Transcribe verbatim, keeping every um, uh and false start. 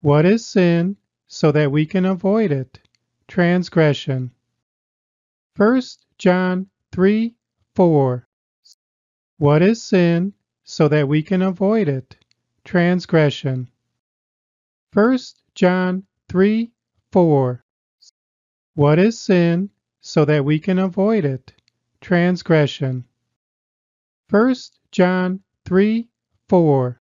What is sin so that we can avoid it? Transgression. First John three four. What is sin so that we can avoid it? Transgression. First John three four. What is sin so that we can avoid it? Transgression. First John three four.